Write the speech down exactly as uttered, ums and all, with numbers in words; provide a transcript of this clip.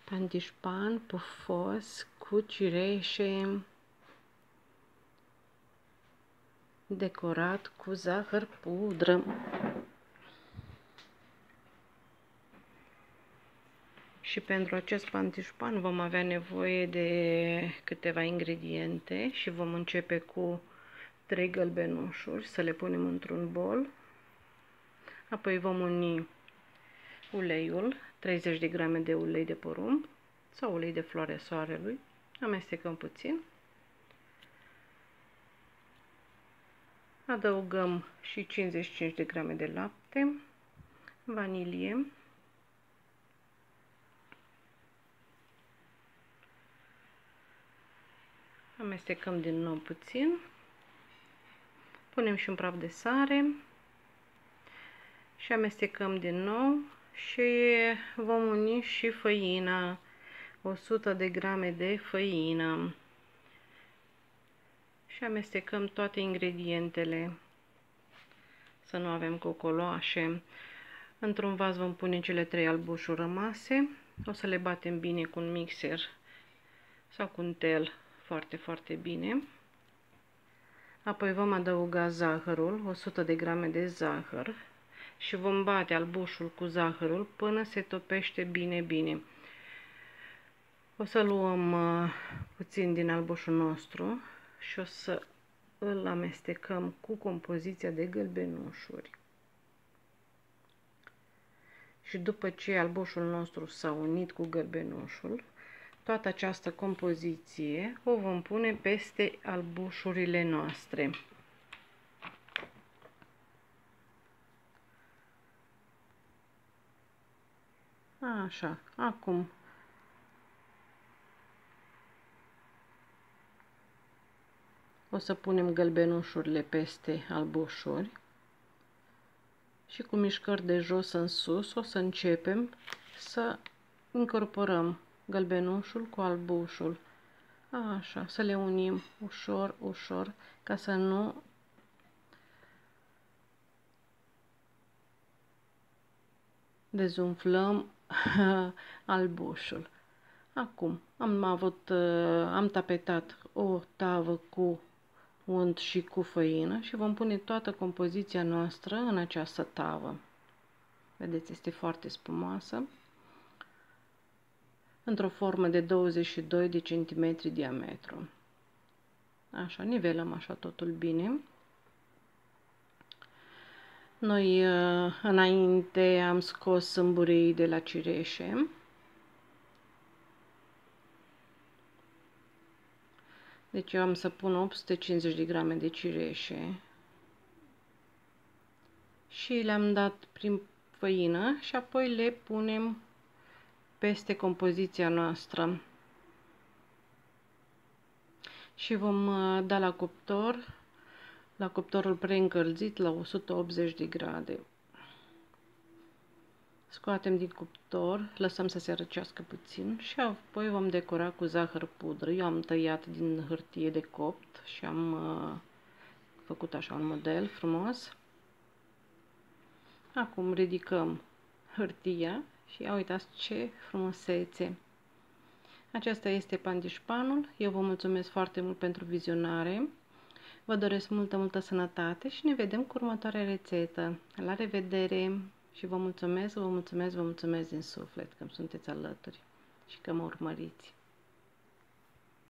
Pandișpan pufos cu cireșe decorat cu zahăr pudră. Și pentru acest pandișpan vom avea nevoie de câteva ingrediente și vom începe cu trei gălbenușuri, să le punem într-un bol. Apoi vom uni uleiul, treizeci de grame de ulei de porumb sau ulei de floarea soarelui. Amestecăm puțin. Adăugăm și cincizeci și cinci de grame de lapte, vanilie, amestecăm din nou puțin, punem și un praf de sare și amestecăm din nou și vom uni și făina, o sută de grame de făină. Și amestecăm toate ingredientele, să nu avem cocoloașe. Într-un vas vom pune cele trei albușuri rămase. O să le batem bine cu un mixer sau cu un tel foarte, foarte bine. Apoi vom adăuga zahărul, o sută de grame de zahăr, și vom bate albușul cu zahărul până se topește bine, bine. O să luăm uh, puțin din albușul nostru și o să îl amestecăm cu compoziția de gălbenușuri. Și după ce albușul nostru s-a unit cu gălbenușul, toată această compoziție o vom pune peste albușurile noastre. Așa, acum o să punem gălbenușurile peste albușuri și cu mișcări de jos în sus o să începem să incorporăm gălbenușul cu albușul. Așa, să le unim ușor, ușor, ca să nu dezumflăm albușul. Acum am avut, am tapetat o tavă cu unt și cu făină și vom pune toată compoziția noastră în această tavă. Vedeți, este foarte spumoasă, într-o formă de douăzeci și doi de centimetri diametru. Așa, nivelăm așa totul bine. Noi înainte am scos sâmburii de la cireșe. Deci eu am să pun opt sute cincizeci de grame de cireșe și le-am dat prin făină și apoi le punem peste compoziția noastră. Și vom da la cuptor, la cuptorul preîncălzit la o sută optzeci de grade. Scoatem din cuptor, lăsăm să se răcească puțin și apoi vom decora cu zahăr pudră. Eu am tăiat din hârtie de copt și am uh, făcut așa un model frumos. Acum ridicăm hârtia și ia uitați ce frumusețe! Acesta este pandișpanul. Eu vă mulțumesc foarte mult pentru vizionare. Vă doresc multă, multă sănătate și ne vedem cu următoarea rețetă. La revedere! Și vă mulțumesc, vă mulțumesc, vă mulțumesc din suflet că îmi sunteți alături și că mă urmăriți.